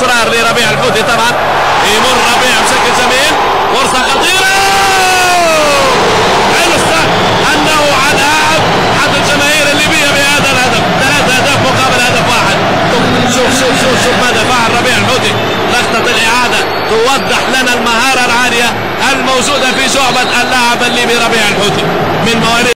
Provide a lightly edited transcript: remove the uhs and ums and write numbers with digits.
استمرار لربيع الحوثي طبعا، يمر ربيع بشكل جميل، فرصة خطيرة، حرص أنه عذاب حتى الجماهير الليبية بهذا الهدف، 3 أهداف مقابل هدف واحد. شوف ماذا فعل ربيع الحوثي. لقطة الإعادة توضح لنا المهارة العالية الموجودة في شعبة اللاعب الليبي ربيع الحوثي من مواليد